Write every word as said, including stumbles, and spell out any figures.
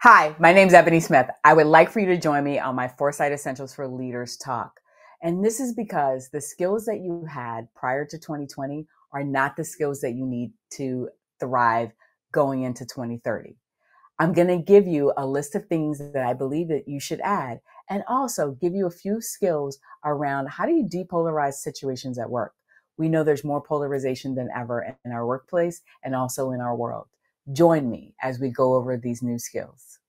Hi, my name's Ebony Smith. I would like for you to join me on my Foresight Essentials for Leaders talk. And this is because the skills that you had prior to twenty twenty are not the skills that you need to thrive going into twenty thirty. I'm going to give you a list of things that I believe that you should add, and also give you a few skills around how do you depolarize situations at work. We know there's more polarization than ever in our workplace and also in our world. Join me as we go over these new skills.